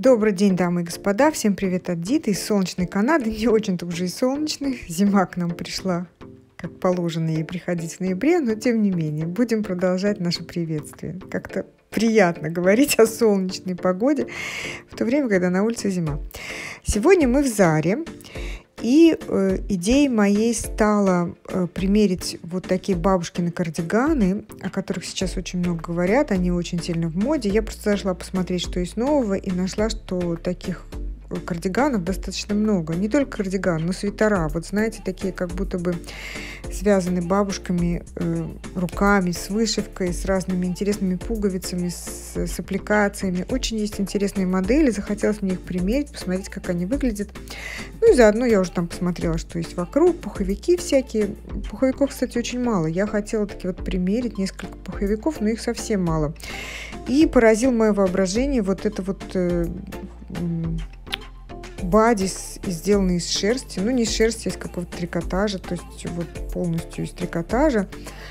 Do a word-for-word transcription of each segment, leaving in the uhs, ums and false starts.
Добрый день, дамы и господа, всем привет от Диты из солнечной Канады, не очень-то уже и солнечной, зима к нам пришла, как положено ей приходить в ноябре, но тем не менее, будем продолжать наше приветствие. Как-то приятно говорить о солнечной погоде в то время, когда на улице зима. Сегодня мы в Заре. И э, идеей моей стало э, примерить вот такие бабушкины кардиганы, о которых сейчас очень много говорят, они очень сильно в моде. Я просто зашла посмотреть, что есть нового, и нашла, что таких кардиганов достаточно много. Не только кардиган, но свитера. Вот знаете, такие как будто бы связаны бабушками э, руками, с вышивкой, с разными интересными пуговицами, с, с аппликациями. Очень есть интересные модели. Захотелось мне их примерить, посмотреть, как они выглядят. Ну и заодно я уже там посмотрела, что есть вокруг, пуховики всякие. Пуховиков, кстати, очень мало. Я хотела таки вот примерить несколько пуховиков, но их совсем мало. И поразил мое воображение вот это вот э, бади, сделанный из шерсти. Ну, не из шерсти, а из какого-то трикотажа. То есть вот полностью из трикотажа.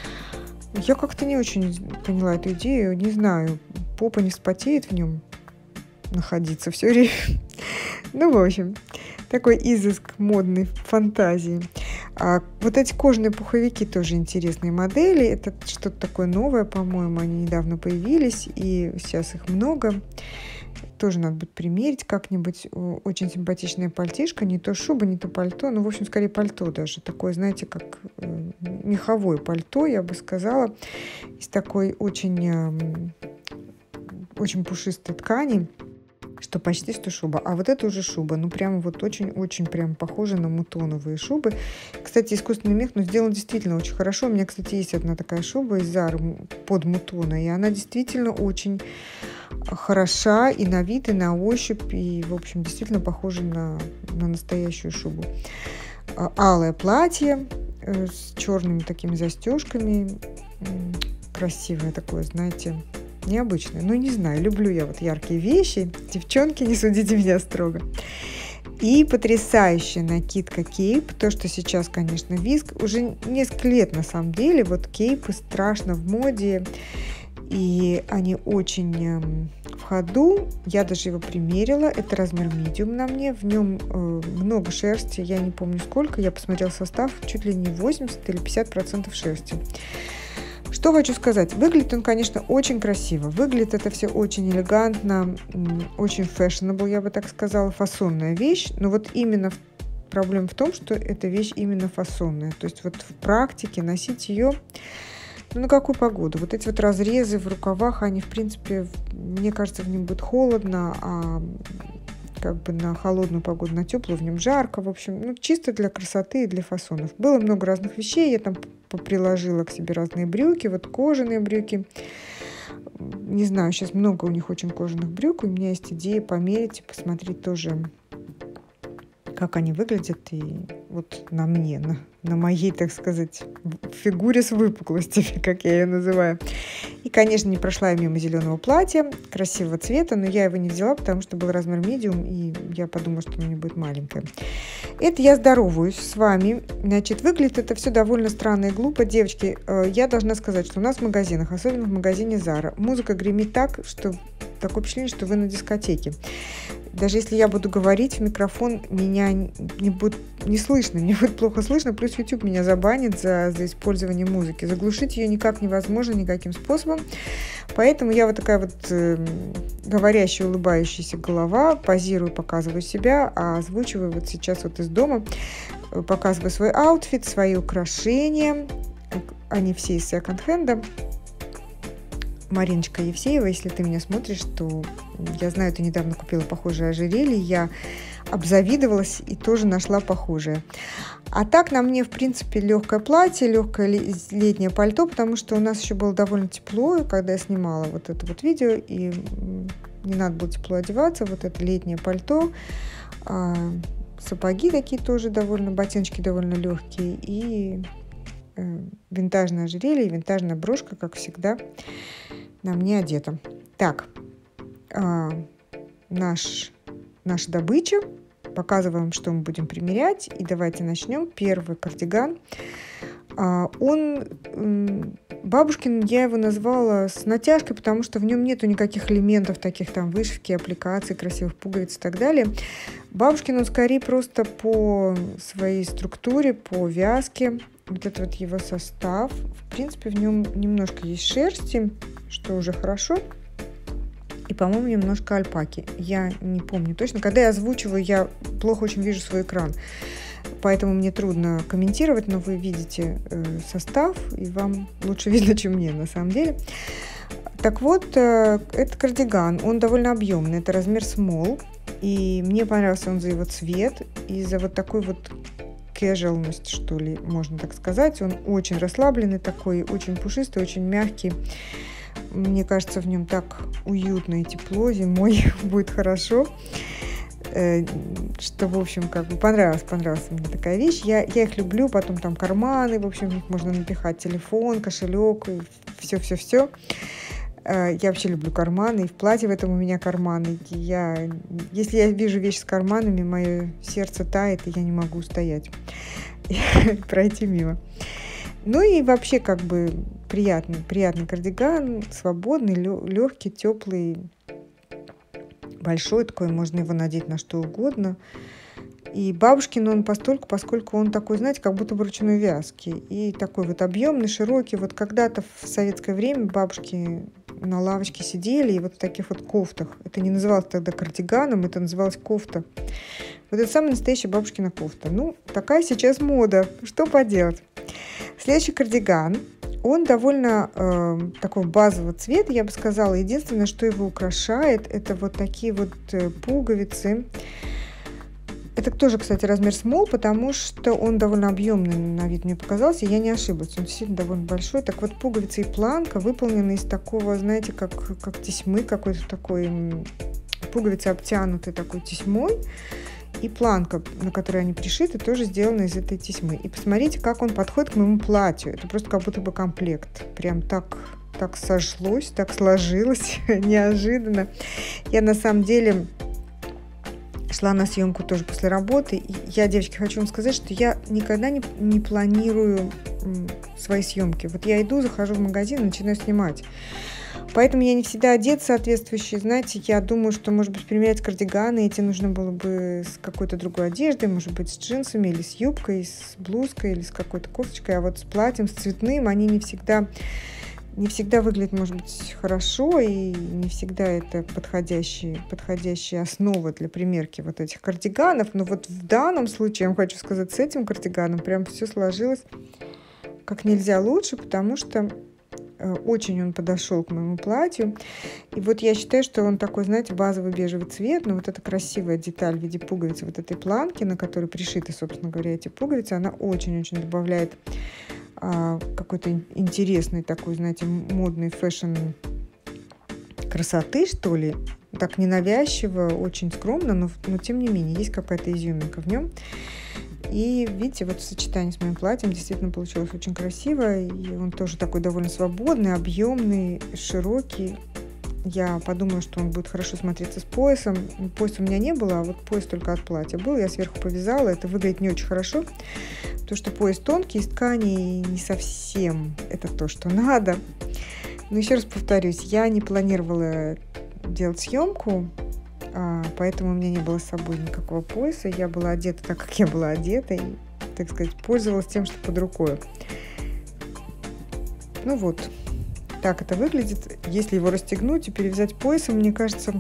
Я как-то не очень поняла эту идею. Не знаю, попа не вспотеет в нем находиться все время. Ну, в общем, такой изыск модной фантазии. А вот эти кожаные пуховики тоже интересные модели. Это что-то такое новое, по-моему. Они недавно появились, и сейчас их много. Тоже надо будет примерить как-нибудь. Очень симпатичная пальтишко. Не то шуба, не то пальто. Ну, в общем, скорее пальто даже. Такое, знаете, как меховое пальто, я бы сказала. Из такой очень, очень пушистой ткани, что почти что шуба. А вот это уже шуба. Ну, прямо вот очень-очень прям похоже на мутоновые шубы. Кстати, искусственный мех, ну, сделан действительно очень хорошо. У меня, кстати, есть одна такая шуба из Зары под мутона. И она действительно очень хороша и на вид, и на ощупь. И, в общем, действительно похожа на, на настоящую шубу. Алое платье с черными такими застежками. Красивое такое, знаете, необычное. Ну, не знаю, люблю я вот яркие вещи. Девчонки, не судите меня строго. И потрясающая накидка кейп. То, что сейчас, конечно, виск. Уже несколько лет, на самом деле, вот кейпы страшно в моде. И они очень в ходу. Я даже его примерила. Это размер medium на мне. В нем э, много шерсти. Я не помню сколько. Я посмотрела состав. Чуть ли не восемьдесят или пятьдесят процентов шерсти. Что хочу сказать. Выглядит он, конечно, очень красиво. Выглядит это все очень элегантно, очень fashionable, я бы так сказала, фасонная вещь. Но вот именно проблема в том, что эта вещь именно фасонная. То есть вот в практике носить ее, ну, на какую погоду? Вот эти вот разрезы в рукавах, они, в принципе, мне кажется, в нем будет холодно, а как бы на холодную погоду, на теплую, в нем жарко. В общем, ну, чисто для красоты и для фасонов. Было много разных вещей. Я там приложила к себе разные брюки. Вот кожаные брюки. Не знаю, сейчас много у них очень кожаных брюк. У меня есть идея померить и посмотреть тоже, как они выглядят. И вот на мне, на, на моей, так сказать, фигуре с выпуклостями, как я ее называю. И, конечно, не прошла я мимо зеленого платья, красивого цвета, но я его не взяла, потому что был размер medium, и я подумала, что у меня будет маленькое. Это я здороваюсь с вами. Значит, выглядит это все довольно странно и глупо. Девочки, я должна сказать, что у нас в магазинах, особенно в магазине Zara, музыка гремит так, что такое впечатление, что вы на дискотеке. Даже если я буду говорить в микрофон, меня не будет не слышно, мне будет плохо слышно, плюс YouTube меня забанит за, за использование музыки. Заглушить ее никак невозможно, никаким способом. Поэтому я вот такая вот э, говорящая, улыбающаяся голова, позирую, показываю себя, а озвучиваю вот сейчас вот из дома, показываю свой аутфит, свои украшения. Они все из секонд-хенда. Мариночка Евсеева, если ты меня смотришь, то я знаю, ты недавно купила похожее ожерелье, я обзавидовалась и тоже нашла похожее. А так на мне, в принципе, легкое платье, легкое летнее пальто, потому что у нас еще было довольно тепло, когда я снимала вот это вот видео, и не надо было тепло одеваться. Вот это летнее пальто, сапоги такие тоже довольно, ботиночки довольно легкие, и винтажное ожерелье, винтажная брошка, как всегда, на мне одета. Так, а, наш, наша добыча. Показываем, что мы будем примерять. И давайте начнем. Первый кардиган. А, он Бабушкин я его назвала с натяжкой, потому что в нем нету никаких элементов таких там вышивки, аппликаций, красивых пуговиц и так далее. Бабушкин он скорее просто по своей структуре, по вязке. Вот это вот его состав. В принципе, в нем немножко есть шерсти, что уже хорошо. И, по-моему, немножко альпаки. Я не помню точно. Когда я озвучиваю, я плохо очень вижу свой экран. Поэтому мне трудно комментировать, но вы видите э, состав, и вам лучше видно, чем мне на самом деле. Так вот, э, это кардиган, он довольно объемный, это размер small, и мне понравился он за его цвет и за вот такой вот casualность, что ли, можно так сказать. Он очень расслабленный такой, очень пушистый, очень мягкий. Мне кажется, в нем так уютно и тепло, зимой будет хорошо. Что, в общем, как бы понравилась, понравилась мне такая вещь. Я, я их люблю, потом там карманы, в общем, в них можно напихать телефон, кошелек, все-все-все. Я вообще люблю карманы, и в платье в этом у меня карманы. Я, если я вижу вещи с карманами, мое сердце тает, и я не могу устоять, пройти мимо. Ну и вообще, как бы, приятный, приятный кардиган, свободный, легкий, теплый, большой такой, можно его надеть на что угодно. И бабушкин он постольку, поскольку он такой, знаете, как будто бы ручной вязки. И такой вот объемный, широкий. Вот когда-то в советское время бабушки на лавочке сидели и вот в таких вот кофтах. Это не называлось тогда кардиганом, это называлось кофта. Вот это самая настоящая бабушкина кофта. Ну, такая сейчас мода. Что поделать? Следующий кардиган. Он довольно э, такого базового цвета, я бы сказала. Единственное, что его украшает, это вот такие вот э, пуговицы. Это тоже, кстати, размер small, потому что он довольно объемный на вид мне показался. Я не ошиблась, он действительно довольно большой. Так вот, пуговицы и планка выполнены из такого, знаете, как, как тесьмы какой-то такой. Пуговицы обтянуты такой тесьмой. И планка, на которой они пришиты, тоже сделана из этой тесьмы. И посмотрите, как он подходит к моему платью. Это просто как будто бы комплект. Прям так, так сошлось, так сложилось неожиданно. Я на самом деле шла на съемку тоже после работы. И я, девочки, хочу вам сказать, что я никогда не, не планирую свои съемки. Вот я иду, захожу в магазин и начинаю снимать. Поэтому я не всегда одет соответствующий. Знаете, я думаю, что, может быть, примерять кардиганы эти нужно было бы с какой-то другой одеждой, может быть, с джинсами или с юбкой, с блузкой или с какой-то кофточкой. А вот с платьем, с цветным, они не всегда, не всегда выглядят, может быть, хорошо, и не всегда это подходящая, подходящая основа для примерки вот этих кардиганов. Но вот в данном случае, я вам хочу сказать, с этим кардиганом прям все сложилось как нельзя лучше, потому что очень он подошел к моему платью. И вот я считаю, что он такой, знаете, базовый бежевый цвет, но вот эта красивая деталь в виде пуговицы, вот этой планки, на которой пришиты, собственно говоря, эти пуговицы, она очень-очень добавляет а, какой-то интересный такой, знаете, модный фэшн красоты, что ли. Так ненавязчиво, очень скромно, но, но тем не менее, есть какая-то изюминка в нем. И видите, вот в сочетании с моим платьем действительно получилось очень красиво. И он тоже такой довольно свободный, объемный, широкий. Я подумала, что он будет хорошо смотреться с поясом. Пояса у меня не было, а вот пояс только от платья был. Я сверху повязала. Это выглядит не очень хорошо, потому что пояс тонкий, из ткани, и не совсем это то, что надо. Но еще раз повторюсь, я не планировала делать съемку, поэтому у меня не было с собой никакого пояса. Я была одета так, как я была одета, и, так сказать, пользовалась тем, что под рукой. Ну вот, так это выглядит. Если его расстегнуть и перевязать поясом, мне кажется,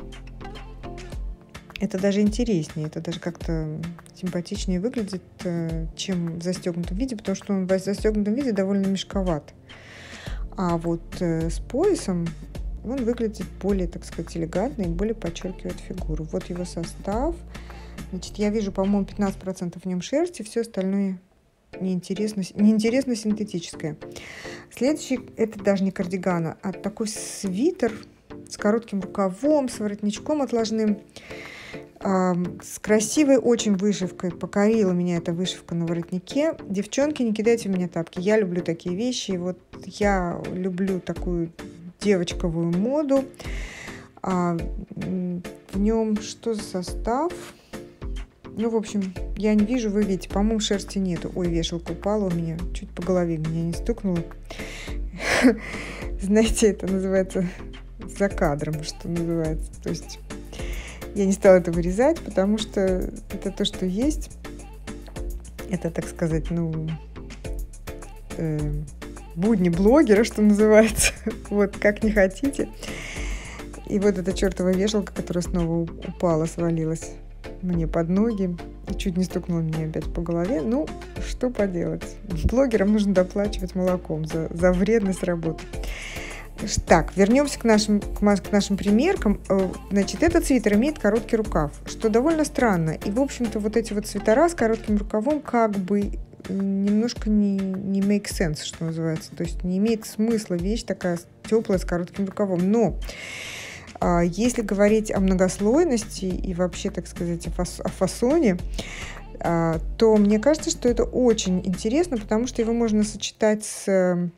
это даже интереснее, это даже как-то симпатичнее выглядит, чем в застегнутом виде, потому что он в застегнутом виде довольно мешковат. А вот с поясом он выглядит более, так сказать, элегантно и более подчеркивает фигуру. Вот его состав. Значит, я вижу, по-моему, пятнадцать процентов в нем шерсти, все остальное неинтересно, неинтересно синтетическое. Следующий, это даже не кардиган, а такой свитер с коротким рукавом, с воротничком отложным, с красивой очень вышивкой. Покорила меня эта вышивка на воротнике. Девчонки, не кидайте в меня тапки. Я люблю такие вещи. Вот я люблю такую девочковую моду. А в нем что за состав? Ну, в общем, я не вижу, вы видите, по-моему, шерсти нету. Ой, вешалка упала у меня, чуть по голове меня не стукнула. знаете, это называется за кадром, что называется. То есть я не стала это вырезать, потому что это то, что есть. Это, так сказать, ну, э, будни блогера, что называется. Вот, как не хотите. И вот эта чертова вешалка, которая снова упала, свалилась мне под ноги и чуть не стукнула меня опять по голове. Ну, что поделать. Блогерам нужно доплачивать молоком за, за вредность работы. Так, вернемся к нашим, к нашим примеркам. Значит, этот свитер имеет короткий рукав, что довольно странно. И, в общем-то, вот эти вот свитера с коротким рукавом как бы немножко не, не make sense, что называется. То есть не имеет смысла вещь такая теплая с коротким рукавом. Но а, если говорить о многослойности и вообще, так сказать, о, фас, о фасоне, а, то мне кажется, что это очень интересно, потому что его можно сочетать с...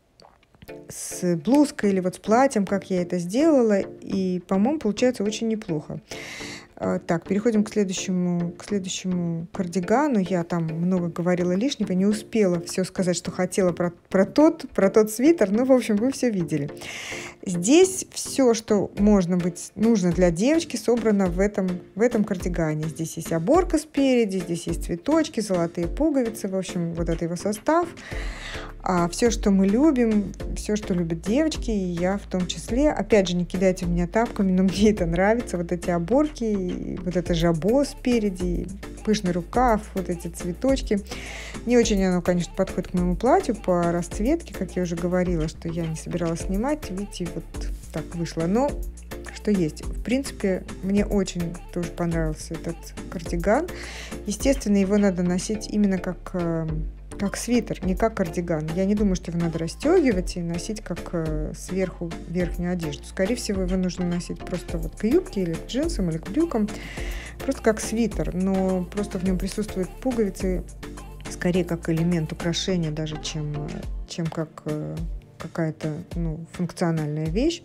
с блузкой или вот с платьем, как я это сделала, и, по-моему, получается очень неплохо. Так, переходим к следующему, к следующему кардигану. Я там много говорила лишнего, не успела все сказать, что хотела про, про, тот, про тот свитер, но, в общем, вы все видели. Здесь все, что можно быть, нужно для девочки, собрано в этом, в этом кардигане. Здесь есть оборка спереди, здесь есть цветочки, золотые пуговицы, в общем, вот это его состав. А все, что мы любим, все, что любят девочки, и я в том числе. Опять же, не кидайте в меня тапками, но мне это нравится, вот эти оборки, и вот это жабо спереди, пышный рукав, вот эти цветочки. Не очень оно, конечно, подходит к моему платью по расцветке, как я уже говорила, что я не собиралась снимать. Видите, вот так вышло. Но что есть. В принципе, мне очень тоже понравился этот кардиган. Естественно, его надо носить именно как... как свитер, не как кардиган. Я не думаю, что его надо расстегивать и носить как э, сверху верхнюю одежду. Скорее всего, его нужно носить просто вот к юбке или к джинсам, или к брюкам. Просто как свитер, но просто в нем присутствуют пуговицы, скорее как элемент украшения даже, чем, чем как э, какая-то ну, функциональная вещь.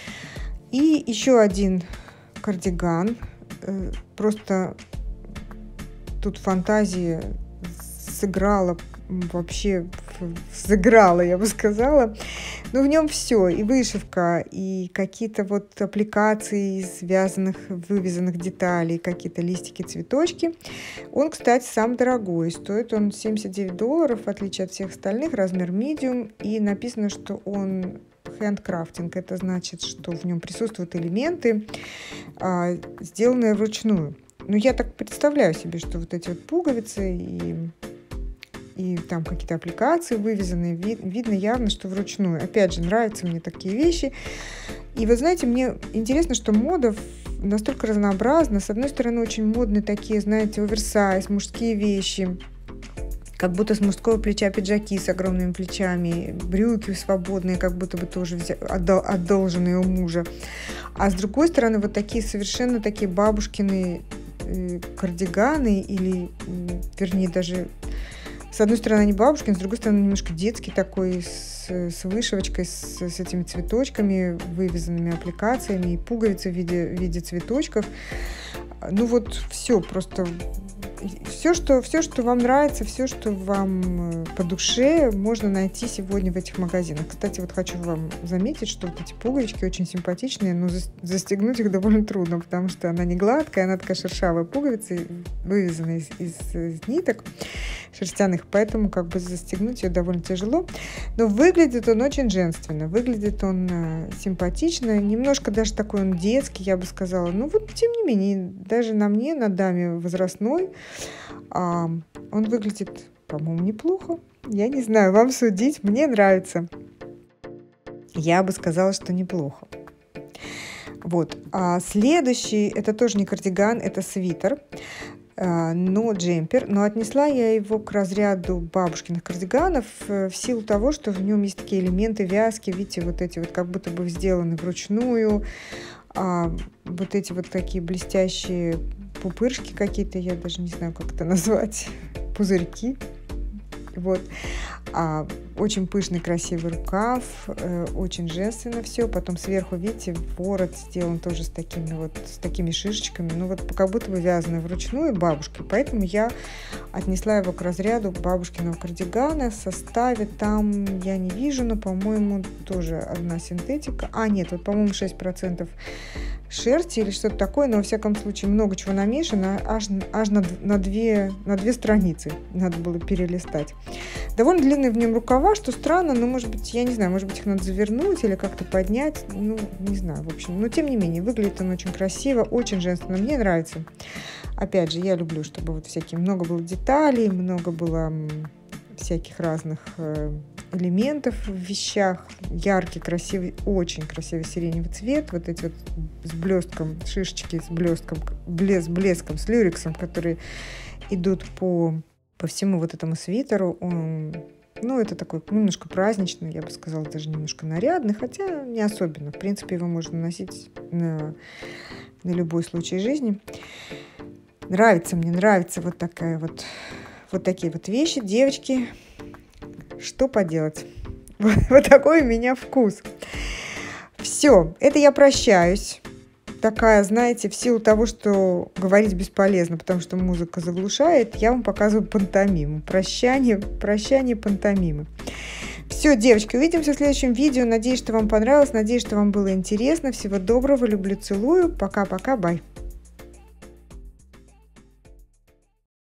И еще один кардиган. Э, просто тут фантазия сыграла вообще сыграла, я бы сказала. Но в нем все, и вышивка, и какие-то вот аппликации из связанных, вывязанных деталей, какие-то листики, цветочки. Он, кстати, сам дорогой. Стоит он семьдесят девять долларов, в отличие от всех остальных, размер medium. И написано, что он handcrafting. Это значит, что в нем присутствуют элементы, а, сделанные вручную. Ну, я так представляю себе, что вот эти вот пуговицы и... и там какие-то аппликации вывезенные, вид, видно явно, что вручную. Опять же, нравятся мне такие вещи. И вы знаете, мне интересно, что мода настолько разнообразна. С одной стороны, очень модные такие, знаете, оверсайз, мужские вещи, как будто с мужского плеча пиджаки с огромными плечами, брюки свободные, как будто бы тоже взя... одолженные у мужа. А с другой стороны, вот такие совершенно такие бабушкины э, кардиганы или, вернее, даже... С одной стороны, они бабушкины, с другой стороны, немножко детский такой, с, с вышивочкой, с, с этими цветочками, вывязанными аппликациями, и пуговицы в виде, в виде цветочков. Ну вот все, просто все что, все, что вам нравится, все, что вам по душе, можно найти сегодня в этих магазинах. Кстати, вот хочу вам заметить, что вот эти пуговички очень симпатичные, но застегнуть их довольно трудно, потому что она не гладкая, она такая шершавая пуговица, вывязанная из, из, из ниток шерстяных, поэтому как бы застегнуть ее довольно тяжело. Но выглядит он очень женственно, выглядит он э, симпатично, немножко даже такой он детский, я бы сказала. Ну вот, тем не менее, даже на мне, на даме возрастной, а, он выглядит, по-моему, неплохо. Я не знаю, вам судить, мне нравится. Я бы сказала, что неплохо. Вот. А следующий, это тоже не кардиган, это свитер, но джемпер. Но отнесла я его к разряду бабушкиных кардиганов в силу того, что в нем есть такие элементы вязки, видите, вот эти вот как будто бы сделаны вручную. А вот эти вот такие блестящие пупырышки какие-то, я даже не знаю, как это назвать, пузырьки. Вот. А очень пышный, красивый рукав, э, очень женственно все. Потом сверху, видите, ворот сделан тоже с такими вот, с такими шишечками. Ну вот как будто бы вязаный вручную бабушкой. Поэтому я отнесла его к разряду бабушкиного кардигана. В составе там я не вижу, но, по-моему, тоже одна синтетика. А, нет, вот, по-моему, шесть процентов шерсти или что-то такое. Но, во всяком случае, много чего намешано. Аж, аж на, на, две, на две страницы надо было перелистать. Довольно длинные в нем рукава, что странно, но, может быть, я не знаю, может быть, их надо завернуть или как-то поднять. Ну, не знаю, в общем. Но, тем не менее, выглядит он очень красиво, очень женственно. Мне нравится. Опять же, я люблю, чтобы вот всякие, много было деталей, много было всяких разных элементов в вещах. Яркий, красивый, очень красивый сиреневый цвет. Вот эти вот с блестком, шишечки с блестком, блеск, блеском, с люрексом, которые идут по, по всему вот этому свитеру. Он, ну, это такой немножко праздничный, я бы сказала, даже немножко нарядный, хотя не особенно. В принципе, его можно носить на, на любой случай жизни. Нравится мне, нравится вот такая вот, вот такие вот вещи, девочки. Что поделать? Вот, вот такой у меня вкус. Все, это я прощаюсь. Такая, знаете, в силу того, что говорить бесполезно, потому что музыка заглушает, я вам показываю пантомиму. Прощание, прощание пантомимы. Все, девочки, увидимся в следующем видео. Надеюсь, что вам понравилось, надеюсь, что вам было интересно. Всего доброго, люблю, целую. Пока-пока, бай.